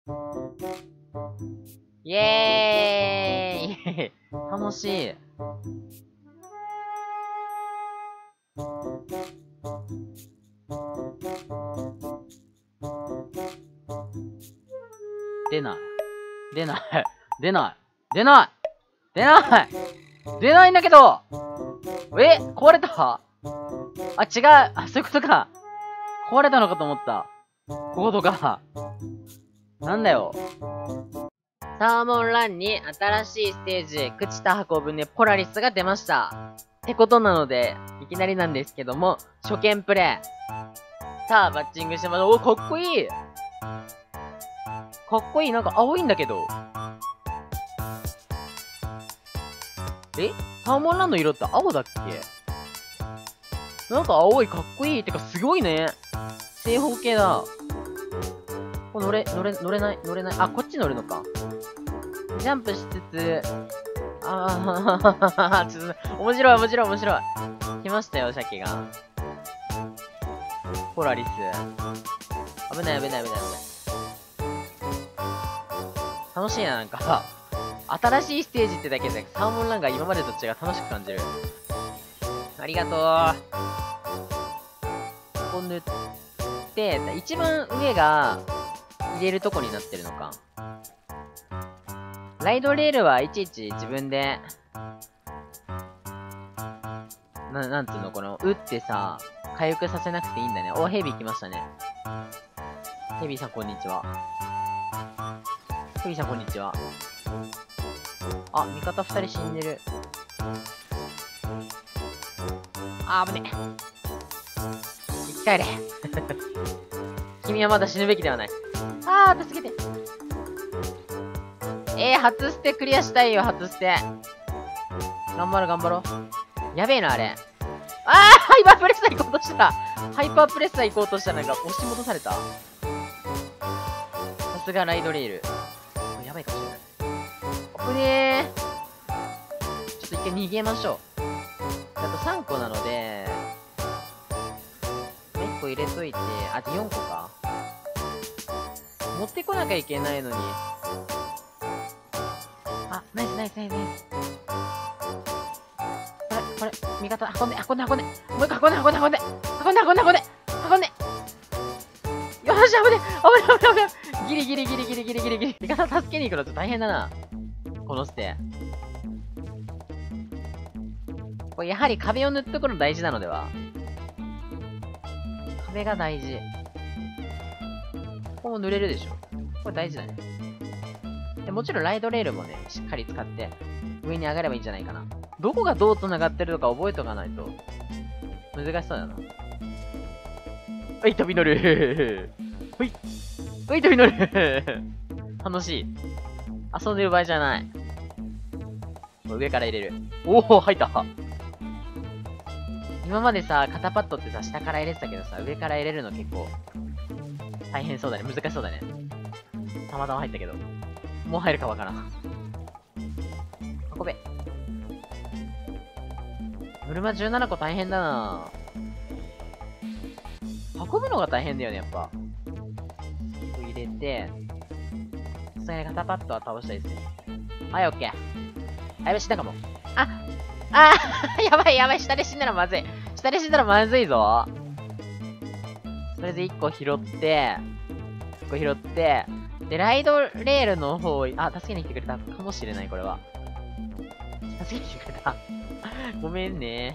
イエーイ楽しい。出ない。出ない。出ない。出ない。出ない。出ないんだけど壊れたあ、違う。あ、そういうことか。壊れたのかと思った。こことか。なんだよ。サーモンランに新しいステージ、朽ちた箱舟ポラリスが出ました。ってことなので、いきなりなんですけども、初見プレイ。さあ、バッチングしてましょう。お、かっこいい。かっこいい。なんか青いんだけど。サーモンランの色って青だっけ？なんか青いかっこいい。てかすごいね。正方形だ。乗れない。あ、こっち乗るのか。ジャンプしつつ、ちょっと、面白い。来ましたよ、鮭が。ポラリス。危ない。楽しいな、なんか。新しいステージってだけで、サーモンランが今までと違う楽しく感じる。ありがとう。こう塗って、一番上が入れるとこになってるのか。ライドレールはいちいち自分で、なんつうの、この、打ってさ、回復させなくていいんだね。お、ヘビー来ましたね。ヘビーさんこんにちは。あ、味方2人死んでる。あ、危ね。生き返れ。君はまだ死ぬべきではない。助けて。初捨てクリアしたいよ、初捨て。頑張ろう。やべえな、あれ。ハイパープレッサー行こうとした。なんか押し戻された。さすがライドレール。やばいかもしれない。危ねー。ちょっと一回逃げましょう。あと3個なので、1個入れといて、あと4個か。持ってこなきゃいけないのに。あ、ナイス。これ、味方、運んで。もう一個運んで。よし、危ね。ギリ。味方助けに行くのちょっと大変だな。このステ。これやはり壁を塗っとくの大事なのでは？壁が大事。ここも塗れるでしょ。これ大事だね。でもちろんライドレールもね、しっかり使って上に上がればいいんじゃないかな。どこがどう繋がってるのか覚えとかないと難しそうだな。飛び乗る。飛び乗る。楽しい。遊んでる場合じゃない。上から入れる。入った。今までさ、肩パッドってさ、下から入れてたけどさ、上から入れるの結構大変そうだね。難しそうだね。たまたま入ったけど。もう入るかわからん。運べ。ノルマ17個大変だな。運ぶのが大変だよね、やっぱ。入れて、さすがに肩パッドは倒したいですね。はい、オッケー。やばい、死んだかも。やばい。下で死んだらまずいぞ。とりあえず1個拾って、で、ライドレールの方、助けに来てくれたかもしれない、これは。助けに来てくれた。ごめんね。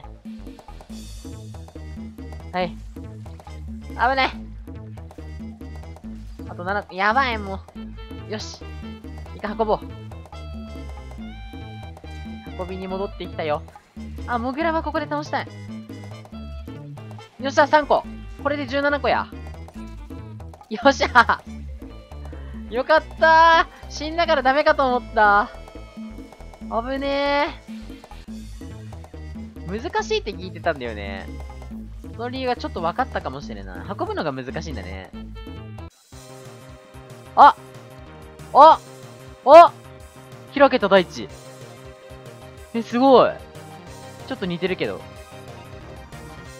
はい。危ない。あと7個。やばい、もう。よし。一回運ぼう。運びに戻ってきたよ。モグラはここで倒したい。よっしゃ、3個。これで17個や。よっしゃ。よかったー。死んだからダメかと思った。危ねー。難しいって聞いてたんだよね。その理由はちょっと分かったかもしれない。運ぶのが難しいんだね。開けた大地。すごい。ちょっと似てるけど。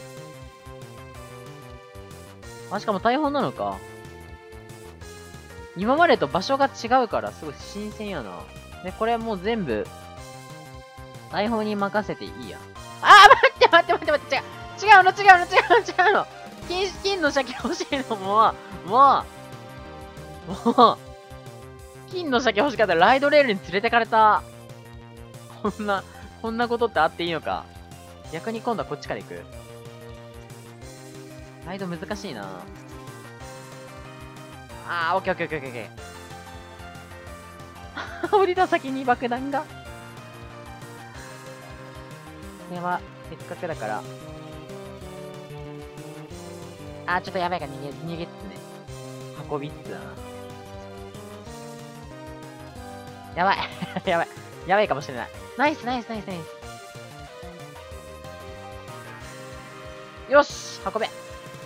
しかも大砲なのか。 今までと場所が違うからすごい新鮮やな。で、これもう全部、台本に任せていいや。待って、違うの金の鮭欲しいの、もう、金の鮭欲しかったらライドレールに連れてかれた。こんなことってあっていいのか。逆に今度はこっちから行く。ライド難しいな。オッケー。降りた先に爆弾が。これは、せっかくだから。ちょっとやばいから逃げっつね。運びっつだな。やばい。やばいかもしれない。ナイス。よし運べ。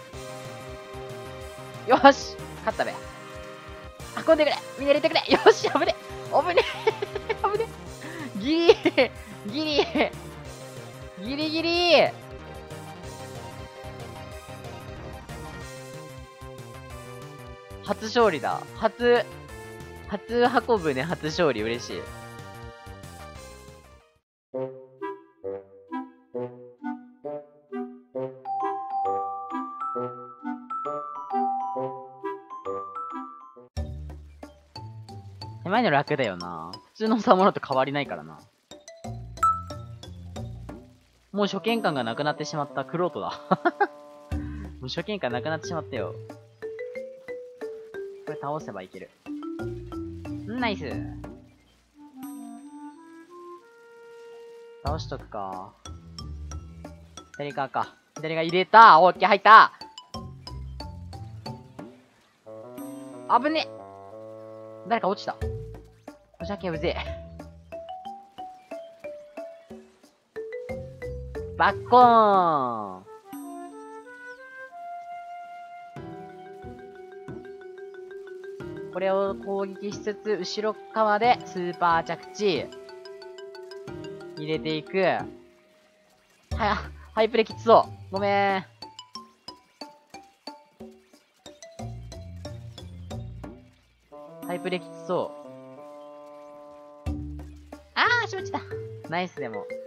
よし勝ったべ。運んでくれ。みんな入れてくれ。よし危ね。ギリ。初勝利だ。初運ぶね、初勝利。嬉しい。手前の楽だよな。普通のものと変わりないからな。もう初見感がなくなってしまった。クロートだ。もう初見感なくなってしまったよ。これ倒せばいける。ナイス。倒しとくか。左側か。左側入れた。オッケー入った。危ね。誰か落ちた。おじゃけうぜえ。バッコーン。これを攻撃しつつ、後ろ側でスーパー着地。入れていく。ハイプレきつそう。ごめん。ハイプレきつそう。しまっちゃった。ナイスでも。